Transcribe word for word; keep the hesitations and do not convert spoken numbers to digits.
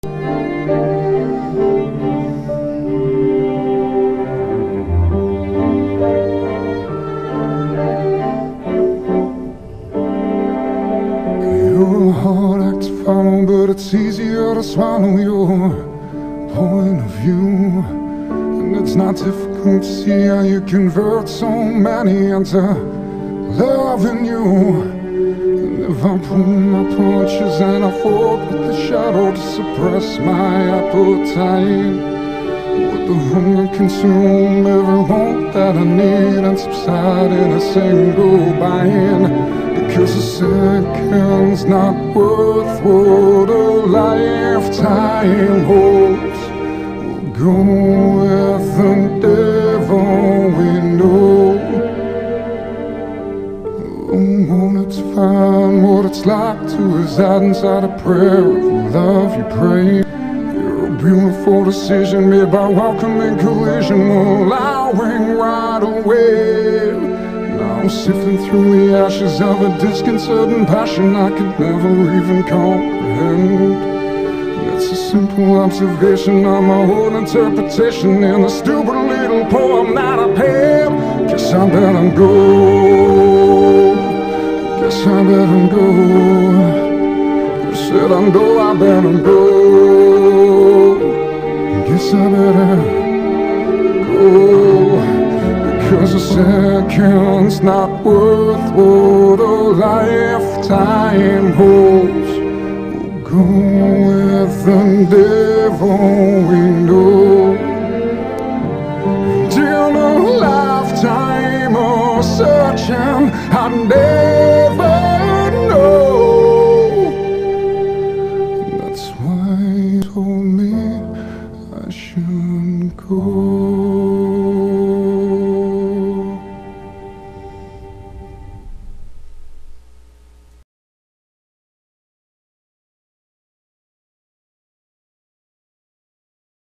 Your heart acts fine, but it's easier to swallow your point of view. And it's not difficult to see how you convert so many into loving you. And if I pull my punches and I fought with the shadow to suppress my appetite, would the hunger consume every want that I need and subside in a single bite? Because a second's not worth what a lifetime holds. We'll go with the devil we know. Oh, won't it find what it's like to reside inside a prayer of love you pray? You're a beautiful decision made by welcoming collision, allowing right away. I'm sifting through the ashes of a disconcerting passion I could never even comprehend. It's a simple observation of my own interpretation in a stupid little poem that I penned. Guess I better go. Guess I better go. You said I know I better go. Guess I better go. Because a second's not worth what a lifetime holds. We'll go with the devil we know. Till a lifetime of searching, I'd never know. That's why he told me I shouldn't go.